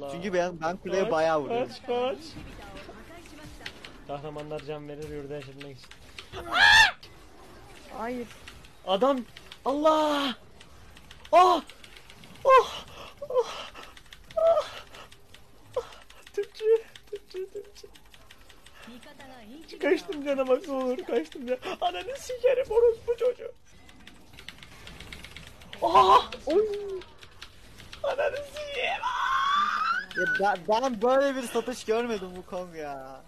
Allah. Çünkü ben kuleye Kaç, bayağı vuruyorum. kaç. Kahramanlar can verir yurda yaşatmak için. Hayır. Adam. Allah. Ah. Oh. Oh. Ah. Türkçe. Türkçe. Kaçtım cana bak ne olur kaçtım ya. Ananı sikerim orospu çocuğu. Ah. Oy. Ananı sikeyim. Ben böyle bir satış görmedim bu Kong ya.